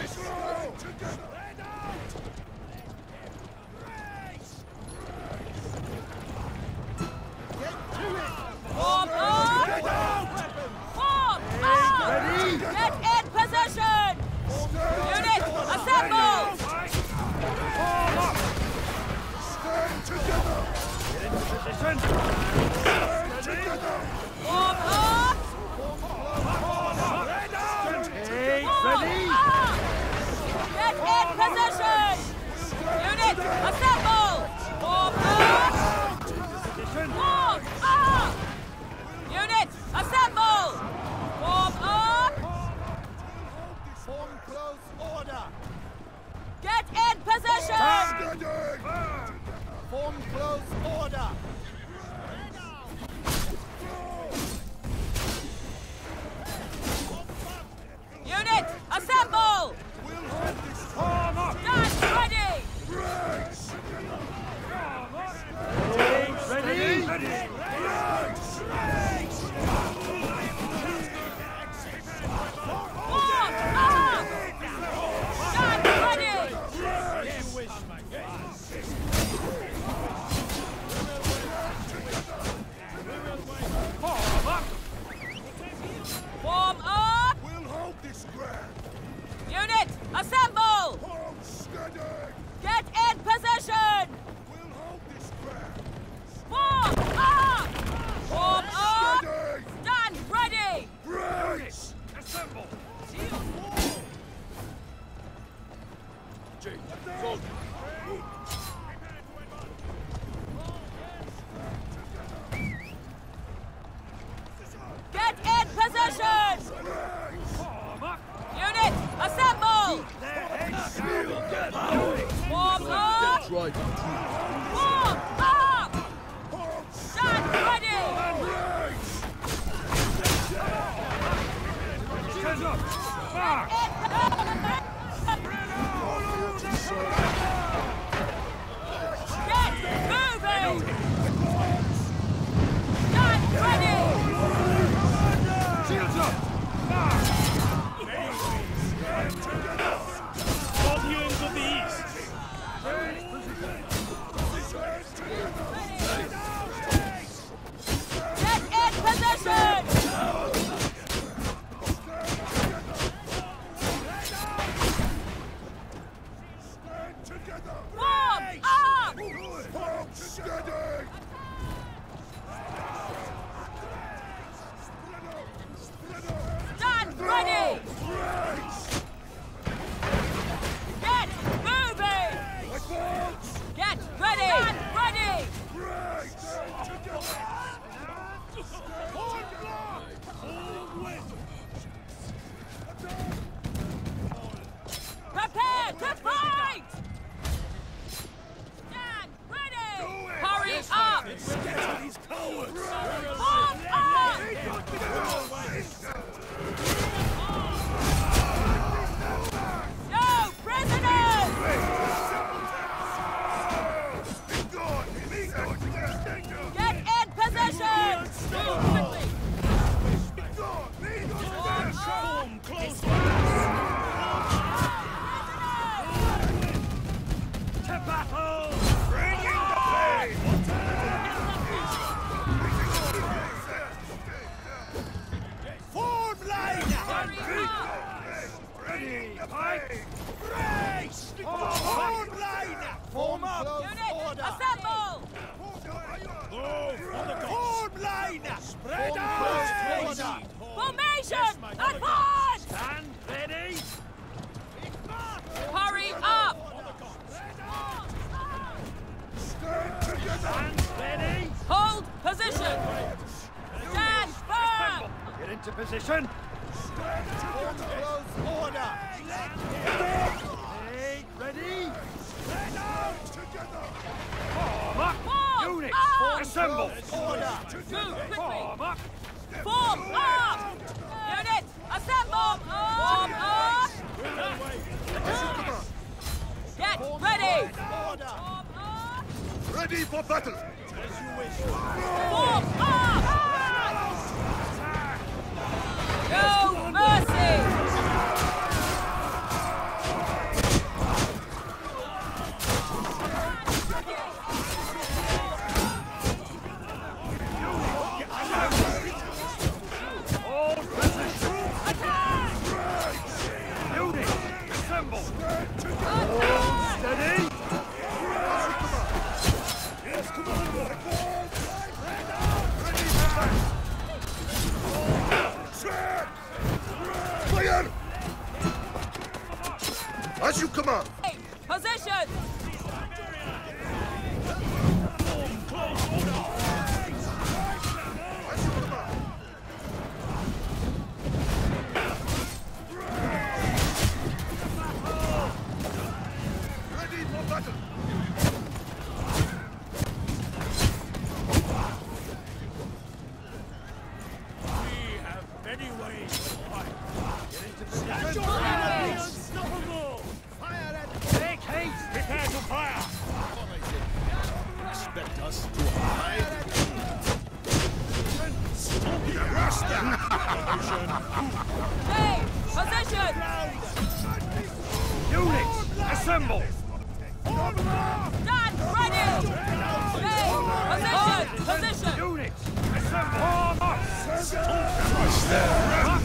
Form up! Form up! Ready? Get in position! Unit, assemble! Form up! Stand together! Get into position! Stand together! Form up! Hey, Form ready? up! Get in position! Unit, assemble! Form up! Position! Form up! Unit, assemble! Form up! Form close order. Get in position! Form close order. Unit, assemble! Form up! Stand ready! Hey, ready? Form up! Stand ready! Form up! Form up! We'll hold this ground! Unit, assemble! Form steady! Get in position! We'll hold this ground! Form up! Form up! Steady! Stand ready! Brace! Assemble! Get in position! Form up! Unit, assemble! Form up! Form up! Stand ready! Hands up! March! Get moving! Stand ready! Shields up! March! Volumes of the East! Get in position! Form up! Form steady! Stand ready! Get moving! Get ready! Stand ready! Prepare to fight! Stand ready! Hurry up! These cowards! Form up! No prisoners! Get in position! Move quickly! Form close! To battle! Bringing the pain! Form line! Hurry up! Ready! Fight! Brace! Form line. Form close Unit, order. assemble! Form line. Spread Form out. close Order. Formation! Advance! Stand ready! Hurry up! Stand ready! Hold position! Stand firm! Get into position! Form close order. Hey, ready? Form up! Form Units, up! assemble! Order. Move quickly! Form up! Form up! Unit, assemble! Form up! Get ready! Order. Form up! Ready for battle! Form up! No mercy! Assemble! Attack! Steady! Yes, Commander! Ready for battle! Fire! As you command. Position! As you command. Ready for battle. We have many ways to fight. Unstoppable! Fire at Make haste! prepare to fire. Expect us to fire at Hey! Position! Units, assemble! Stand ready! Hey! Position! Position! Units, assemble! Form up!